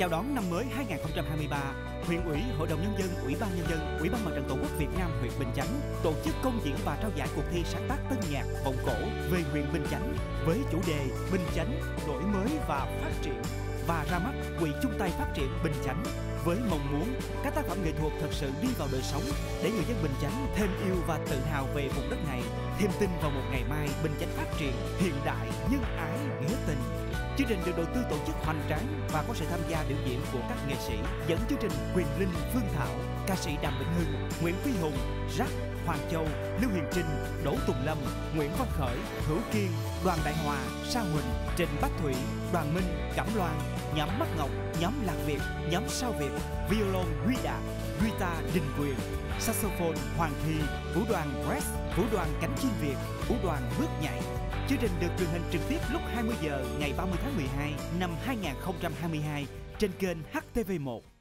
Chào đón năm mới 2023, huyện ủy, hội đồng nhân dân, ủy ban nhân dân, ủy ban mặt trận tổ quốc Việt Nam huyện Bình Chánh tổ chức công diễn và trao giải cuộc thi sáng tác tân nhạc vọng cổ về huyện Bình Chánh với chủ đề Bình Chánh đổi mới và phát triển, và ra mắt Quỹ chung tay phát triển Bình Chánh với mong muốn các tác phẩm nghệ thuật thật sự đi vào đời sống để người dân Bình Chánh thêm yêu và tự hào về vùng đất này, thêm tin vào một ngày mai Bình Chánh phát triển, hiện đại, nhân ái, nghĩa tình. Chương trình được đầu tư tổ chức hoành tráng và có sự tham gia biểu diễn của các nghệ sĩ dẫn chương trình Quyền Linh, Phương Thảo, ca sĩ Đàm Vĩnh Hưng, Nguyễn Phi Hùng, Jack, Hoàng Châu, Lưu Huyền Trinh, Đỗ Tùng Lâm, Nguyễn Văn Khởi, Hữu Kiên, Đoàn Đại Hòa, Sa Huỳnh, Trịnh Bách Thủy, Đoàn Minh, Cẩm Loan, nhóm Mắt Ngọc, nhóm Lạc Việt, nhóm Sao Việt, violon Huy Đạt, guitar Đình Quyền, saxophone Hoàng Thi, vũ đoàn Press, vũ đoàn Cánh Chim Việt, vũ đoàn Bước Nhảy. Chương trình được truyền hình trực tiếp lúc 20 giờ ngày 30 tháng 12 năm 2022 trên kênh HTV1.